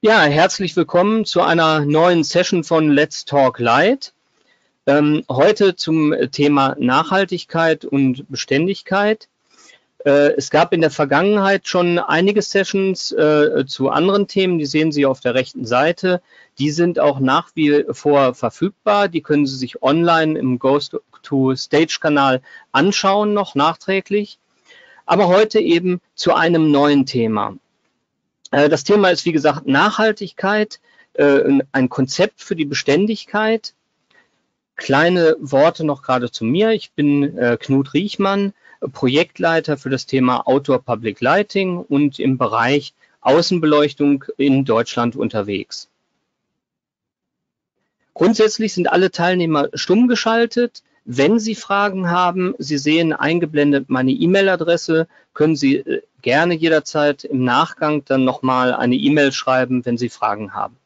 Ja, herzlich willkommen zu einer neuen Session von Let's Talk Light. Heute zum Thema Nachhaltigkeit und Beständigkeit. Es gab in der Vergangenheit schon einige Sessions zu anderen Themen, die sehen Sie auf der rechten Seite. Die sind auch nach wie vor verfügbar. Die können Sie sich online im Ghost-to-Stage-Kanal anschauen, noch nachträglich. Aber heute eben zu einem neuen Thema. Das Thema ist, wie gesagt, Nachhaltigkeit, ein Konzept für die Beständigkeit. Kleine Worte noch gerade zu mir. Ich bin Knut Riechmann, Projektleiter für das Thema Outdoor Public Lighting und im Bereich Außenbeleuchtung in Deutschland unterwegs. Grundsätzlich sind alle Teilnehmer stumm geschaltet. Wenn Sie Fragen haben, Sie sehen eingeblendet meine E-Mail-Adresse, können Sie gerne jederzeit im Nachgang dann nochmal eine E-Mail schreiben, wenn Sie Fragen haben.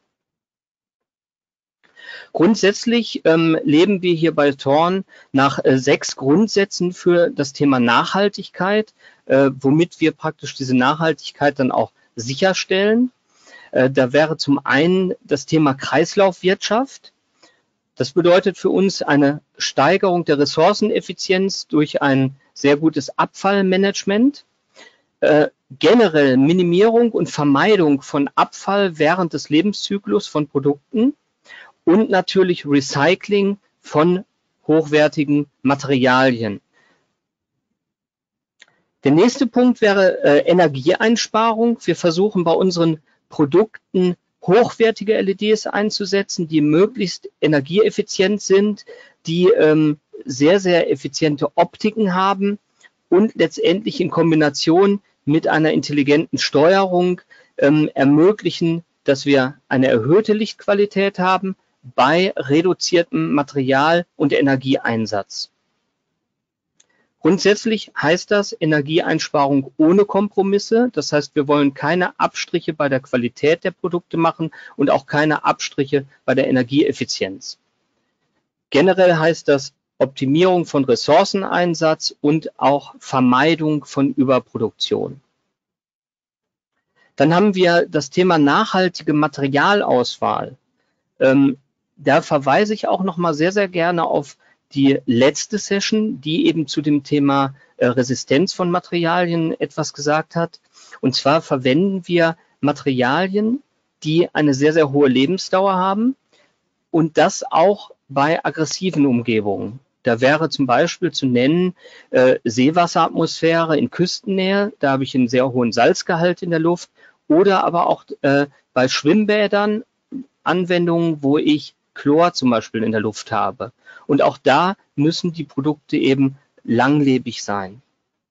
Grundsätzlich leben wir hier bei Thorn nach 6 Grundsätzen für das Thema Nachhaltigkeit, womit wir praktisch diese Nachhaltigkeit dann auch sicherstellen. Da wäre zum einen das Thema Kreislaufwirtschaft. Das bedeutet für uns eine Steigerung der Ressourceneffizienz durch ein sehr gutes Abfallmanagement, generell Minimierung und Vermeidung von Abfall während des Lebenszyklus von Produkten und natürlich Recycling von hochwertigen Materialien. Der nächste Punkt wäre Energieeinsparung. Wir versuchen bei unseren Produkten hochwertige LEDs einzusetzen, die möglichst energieeffizient sind, die sehr, sehr effiziente Optiken haben und letztendlich in Kombination mit einer intelligenten Steuerung ermöglichen, dass wir eine erhöhte Lichtqualität haben bei reduziertem Material- und Energieeinsatz. Grundsätzlich heißt das Energieeinsparung ohne Kompromisse. Das heißt, wir wollen keine Abstriche bei der Qualität der Produkte machen und auch keine Abstriche bei der Energieeffizienz. Generell heißt das Optimierung von Ressourceneinsatz und auch Vermeidung von Überproduktion. Dann haben wir das Thema nachhaltige Materialauswahl. Da verweise ich auch noch mal sehr, sehr gerne auf die letzte Session, die eben zu dem Thema Resistenz von Materialien etwas gesagt hat. Und zwar verwenden wir Materialien, die eine sehr, sehr hohe Lebensdauer haben und das auch bei aggressiven Umgebungen. Da wäre zum Beispiel zu nennen Seewasseratmosphäre in Küstennähe, da habe ich einen sehr hohen Salzgehalt in der Luft, oder aber auch bei Schwimmbädern Anwendungen, wo ich Chlor zum Beispiel in der Luft habe. Und auch da müssen die Produkte eben langlebig sein.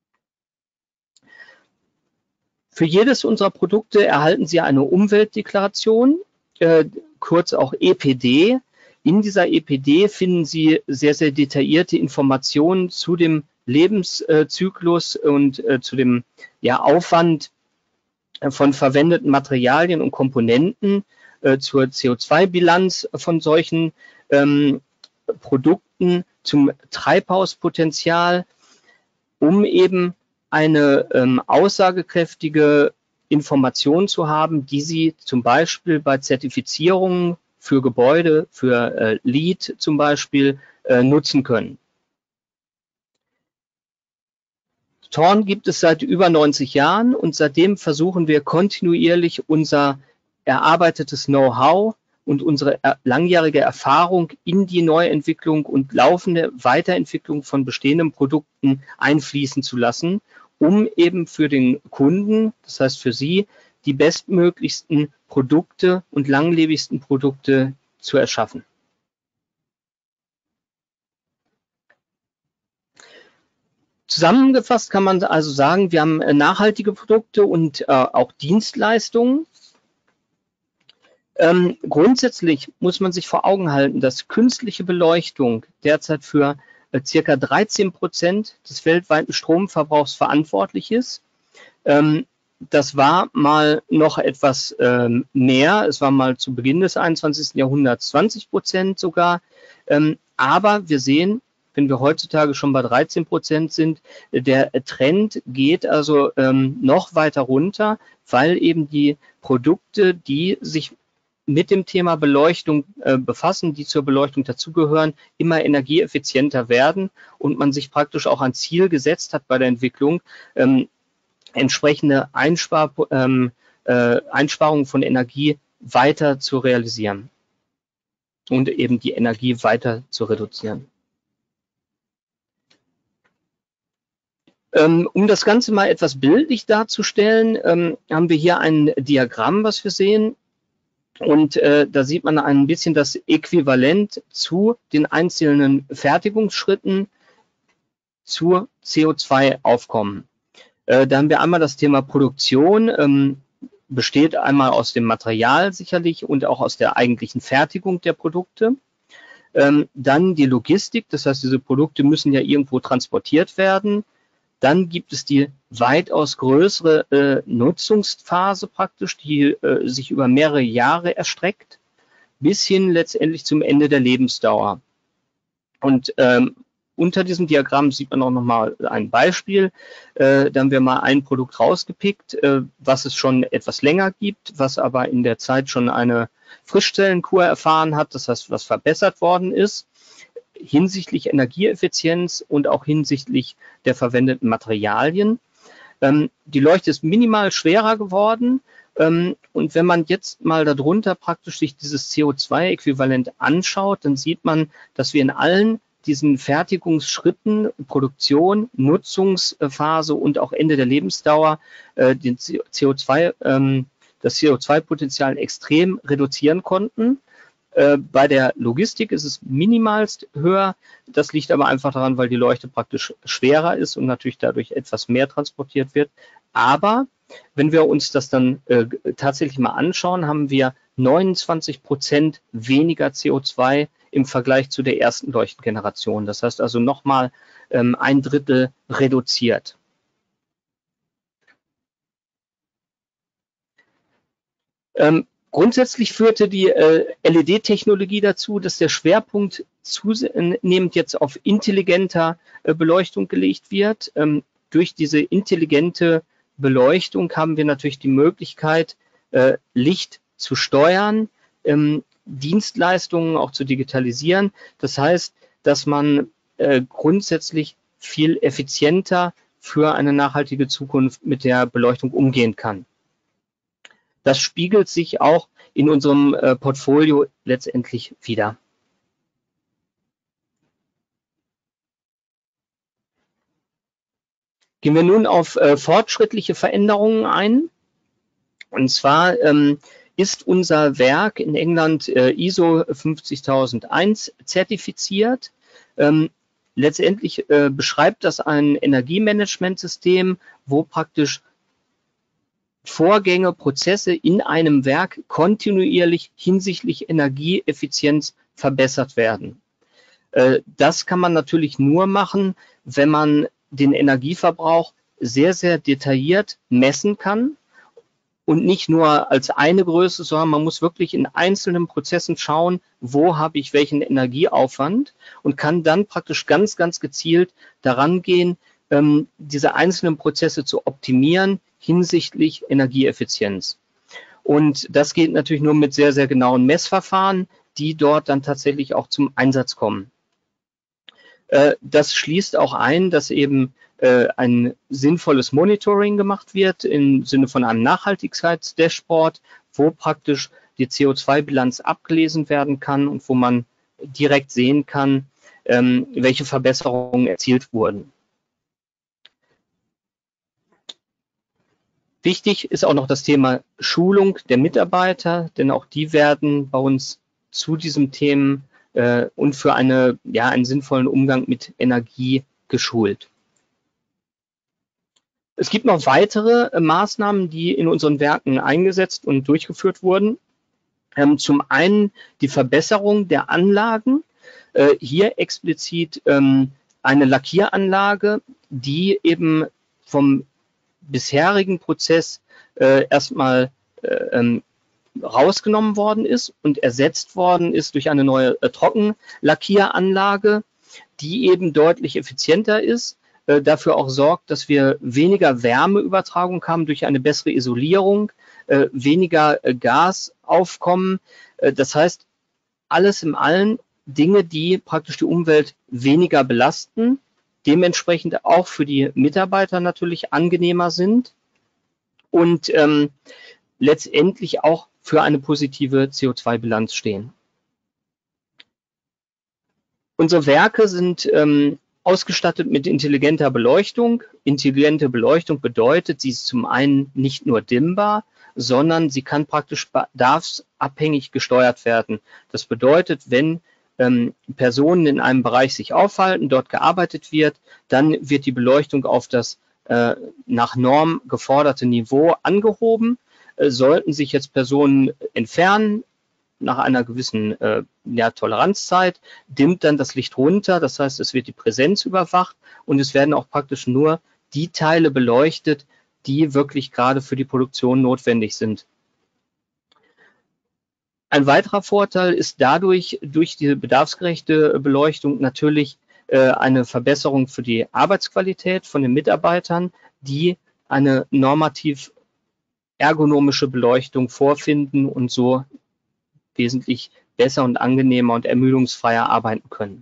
Für jedes unserer Produkte erhalten Sie eine Umweltdeklaration, kurz auch EPD. In dieser EPD finden Sie sehr, sehr detaillierte Informationen zu dem Lebenszyklus und zu dem Aufwand von verwendeten Materialien und Komponenten, zur CO2-Bilanz von solchen Produkten, zum Treibhauspotenzial, um eben eine aussagekräftige Information zu haben, die Sie zum Beispiel bei Zertifizierungen für Gebäude, für LEED zum Beispiel, nutzen können. Thorn gibt es seit über 90 Jahren und seitdem versuchen wir kontinuierlich unser erarbeitetes Know-how und unsere langjährige Erfahrung in die Neuentwicklung und laufende Weiterentwicklung von bestehenden Produkten einfließen zu lassen, um eben für den Kunden, das heißt für Sie, die bestmöglichsten Produkte und langlebigsten Produkte zu erschaffen. Zusammengefasst kann man also sagen, wir haben nachhaltige Produkte und auch Dienstleistungen. Grundsätzlich muss man sich vor Augen halten, dass künstliche Beleuchtung derzeit für ca. 13% des weltweiten Stromverbrauchs verantwortlich ist. Das war mal noch etwas mehr. Es war mal zu Beginn des 21. Jahrhunderts 20% sogar. Aber wir sehen, wenn wir heutzutage schon bei 13% sind, der Trend geht also noch weiter runter. weil eben die Produkte, die sich mit dem Thema Beleuchtung befassen, die zur Beleuchtung dazugehören, immer energieeffizienter werden und man sich praktisch auch ein Ziel gesetzt hat bei der Entwicklung, entsprechende Einsparungen von Energie weiter zu realisieren und eben die Energie weiter zu reduzieren. Um das Ganze mal etwas bildlich darzustellen, haben wir hier ein Diagramm, was wir sehen. Und da sieht man ein bisschen das Äquivalent zu den einzelnen Fertigungsschritten zur CO2-Aufkommen. Da haben wir einmal das Thema Produktion, besteht einmal aus dem Material sicherlich und auch aus der eigentlichen Fertigung der Produkte. Dann die Logistik, das heißt, diese Produkte müssen ja irgendwo transportiert werden. Dann gibt es die weitaus größere Nutzungsphase praktisch, die sich über mehrere Jahre erstreckt, bis hin letztendlich zum Ende der Lebensdauer. Und unter diesem Diagramm sieht man auch nochmal ein Beispiel. Da haben wir mal ein Produkt rausgepickt, was es schon etwas länger gibt, was aber in der Zeit schon eine Frischzellenkur erfahren hat, das heißt, was verbessert worden ist hinsichtlich Energieeffizienz und auch hinsichtlich der verwendeten Materialien. Die Leuchte ist minimal schwerer geworden. Und wenn man jetzt mal darunter praktisch sich dieses CO2-Äquivalent anschaut, dann sieht man, dass wir in allen diesen Fertigungsschritten, Produktion, Nutzungsphase und auch Ende der Lebensdauer das CO2-Potenzial extrem reduzieren konnten. Bei der Logistik ist es minimalst höher. Das liegt aber einfach daran, weil die Leuchte praktisch schwerer ist und natürlich dadurch etwas mehr transportiert wird. Aber wenn wir uns das dann tatsächlich mal anschauen, haben wir 29% weniger CO2 im Vergleich zu der ersten Leuchtengeneration. Das heißt also nochmal 1/3 reduziert. Grundsätzlich führte die LED-Technologie dazu, dass der Schwerpunkt zunehmend jetzt auf intelligenter Beleuchtung gelegt wird. Durch diese intelligente Beleuchtung haben wir natürlich die Möglichkeit, Licht zu steuern, Dienstleistungen auch zu digitalisieren. Das heißt, dass man grundsätzlich viel effizienter für eine nachhaltige Zukunft mit der Beleuchtung umgehen kann. Das spiegelt sich auch in unserem Portfolio letztendlich wider. Gehen wir nun auf fortschrittliche Veränderungen ein. Und zwar ist unser Werk in England ISO 50001 zertifiziert. Letztendlich beschreibt das ein Energiemanagementsystem, wo praktisch Vorgänge, Prozesse in einem Werk kontinuierlich hinsichtlich Energieeffizienz verbessert werden. Das kann man natürlich nur machen, wenn man den Energieverbrauch sehr, sehr detailliert messen kann und nicht nur als eine Größe, sondern man muss wirklich in einzelnen Prozessen schauen, wo habe ich welchen Energieaufwand und kann dann praktisch ganz, ganz gezielt daran gehen, diese einzelnen Prozesse zu optimieren hinsichtlich Energieeffizienz. Und das geht natürlich nur mit sehr, sehr genauen Messverfahren, die dort dann tatsächlich auch zum Einsatz kommen. Das schließt auch ein, dass eben ein sinnvolles Monitoring gemacht wird im Sinne von einem Nachhaltigkeitsdashboard, wo praktisch die CO2-Bilanz abgelesen werden kann und wo man direkt sehen kann, welche Verbesserungen erzielt wurden. Wichtig ist auch noch das Thema Schulung der Mitarbeiter, denn auch die werden bei uns zu diesem Themen und für einen sinnvollen Umgang mit Energie geschult. Es gibt noch weitere Maßnahmen, die in unseren Werken eingesetzt und durchgeführt wurden. Zum einen die Verbesserung der Anlagen. Hier explizit eine Lackieranlage, die eben vom bisherigen Prozess erstmal rausgenommen worden ist und ersetzt worden ist durch eine neue Trockenlackieranlage, die eben deutlich effizienter ist, dafür auch sorgt, dass wir weniger Wärmeübertragung haben durch eine bessere Isolierung, weniger Gasaufkommen. Das heißt, alles in allem Dinge, die praktisch die Umwelt weniger belasten, dementsprechend auch für die Mitarbeiter natürlich angenehmer sind und letztendlich auch für eine positive CO2-Bilanz stehen. Unsere Werke sind ausgestattet mit intelligenter Beleuchtung. Intelligente Beleuchtung bedeutet, sie ist zum einen nicht nur dimmbar, sondern sie kann praktisch bedarfsabhängig gesteuert werden. Das bedeutet, wenn Personen in einem Bereich sich aufhalten, dort gearbeitet wird, dann wird die Beleuchtung auf das nach Norm geforderte Niveau angehoben. Sollten sich jetzt Personen entfernen, nach einer gewissen Toleranzzeit, dimmt dann das Licht runter, das heißt, es wird die Präsenz überwacht und es werden auch praktisch nur die Teile beleuchtet, die wirklich gerade für die Produktion notwendig sind. Ein weiterer Vorteil ist dadurch, durch die bedarfsgerechte Beleuchtung natürlich eine Verbesserung für die Arbeitsqualität von den Mitarbeitern, die eine normativ ergonomische Beleuchtung vorfinden und so wesentlich besser und angenehmer und ermüdungsfreier arbeiten können.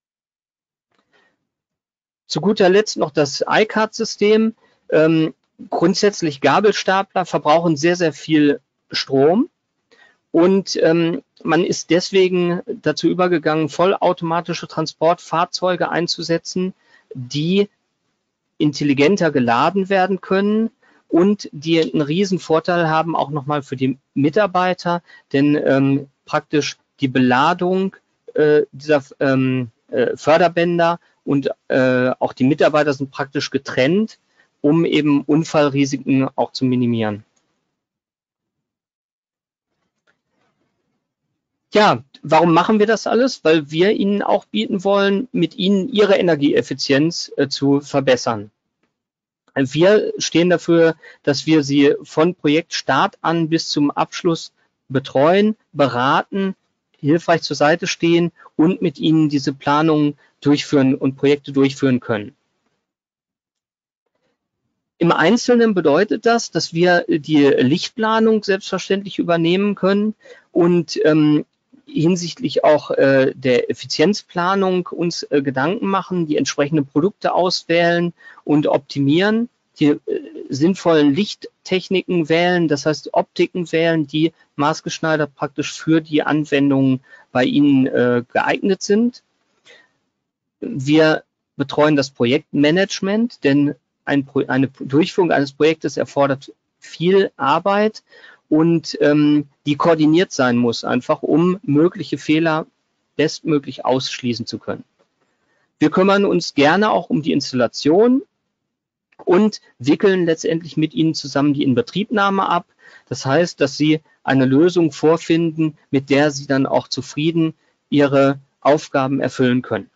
Zu guter Letzt noch das iCard-System. Grundsätzlich Gabelstapler verbrauchen sehr, sehr viel Strom und man ist deswegen dazu übergegangen, vollautomatische Transportfahrzeuge einzusetzen, die intelligenter geladen werden können und die einen riesen Vorteil haben, auch nochmal für die Mitarbeiter, denn praktisch die Beladung dieser Förderbänder und auch die Mitarbeiter sind praktisch getrennt, um eben Unfallrisiken auch zu minimieren. Ja, warum machen wir das alles? Weil wir Ihnen auch bieten wollen, mit Ihnen Ihre Energieeffizienz zu verbessern. Wir stehen dafür, dass wir Sie von Projektstart an bis zum Abschluss betreuen, beraten, hilfreich zur Seite stehen und mit Ihnen diese Planungen durchführen und Projekte durchführen können. Im Einzelnen bedeutet das, dass wir die Lichtplanung selbstverständlich übernehmen können und hinsichtlich auch der Effizienzplanung uns Gedanken machen, die entsprechenden Produkte auswählen und optimieren, die sinnvollen Lichttechniken wählen, das heißt Optiken wählen, die maßgeschneidert praktisch für die Anwendungen bei Ihnen geeignet sind. Wir betreuen das Projektmanagement, denn eine Durchführung eines Projektes erfordert viel Arbeit und die koordiniert sein muss, einfach um mögliche Fehler bestmöglich ausschließen zu können. Wir kümmern uns gerne auch um die Installation und wickeln letztendlich mit Ihnen zusammen die Inbetriebnahme ab. Das heißt, dass Sie eine Lösung vorfinden, mit der Sie dann auch zufrieden Ihre Aufgaben erfüllen können.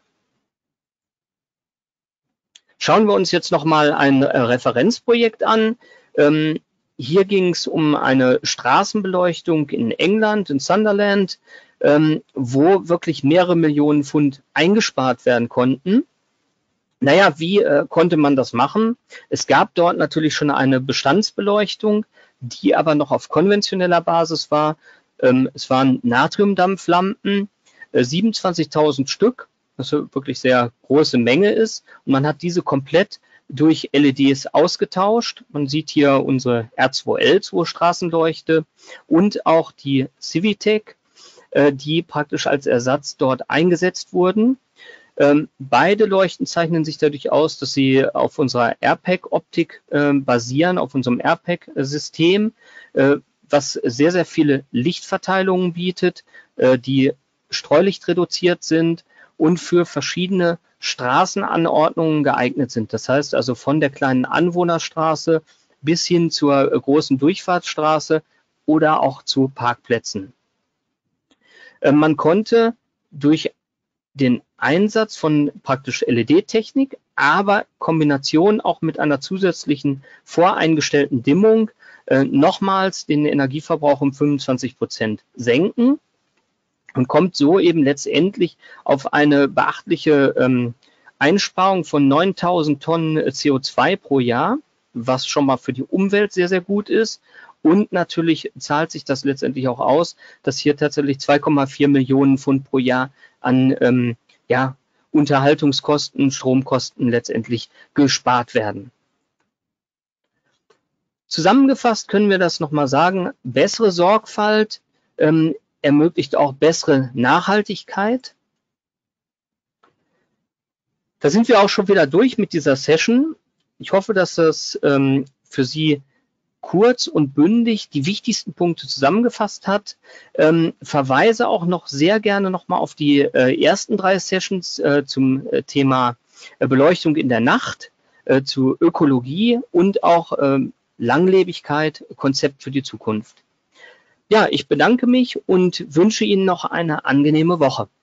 Schauen wir uns jetzt nochmal ein Referenzprojekt an. Hier ging es um eine Straßenbeleuchtung in England, in Sunderland, wo wirklich mehrere Millionen Pfund eingespart werden konnten. Naja, wie konnte man das machen? Es gab dort natürlich schon eine Bestandsbeleuchtung, die aber noch auf konventioneller Basis war. Es waren Natriumdampflampen, 27.000 Stück, was wirklich sehr große Menge ist. Und man hat diese komplett durch LEDs ausgetauscht. Man sieht hier unsere R2L2 Straßenleuchte und auch die Civitec, die praktisch als Ersatz dort eingesetzt wurden. Beide Leuchten zeichnen sich dadurch aus, dass sie auf unserer AirPack-Optik basieren, auf unserem AirPack-System, was sehr, sehr viele Lichtverteilungen bietet, die streulichtreduziert sind und für verschiedene Straßenanordnungen geeignet sind. Das heißt also von der kleinen Anwohnerstraße bis hin zur großen Durchfahrtsstraße oder auch zu Parkplätzen. Man konnte durch den Einsatz von praktisch LED-Technik, aber Kombination auch mit einer zusätzlichen voreingestellten Dimmung nochmals den Energieverbrauch um 25% senken und kommt so eben letztendlich auf eine beachtliche Einsparung von 9000 Tonnen CO2 pro Jahr, was schon mal für die Umwelt sehr, sehr gut ist. Und natürlich zahlt sich das letztendlich auch aus, dass hier tatsächlich 2,4 Millionen Pfund pro Jahr an Unterhaltungskosten, Stromkosten letztendlich gespart werden. Zusammengefasst können wir das nochmal sagen, bessere Sorgfalt ermöglicht auch bessere Nachhaltigkeit. Da sind wir auch schon wieder durch mit dieser Session. Ich hoffe, dass das für Sie kurz und bündig die wichtigsten Punkte zusammengefasst hat. Verweise auch noch sehr gerne nochmal auf die ersten 3 Sessions zum Thema Beleuchtung in der Nacht, zu Ökologie und auch Langlebigkeit, Konzept für die Zukunft. Ja, ich bedanke mich und wünsche Ihnen noch eine angenehme Woche.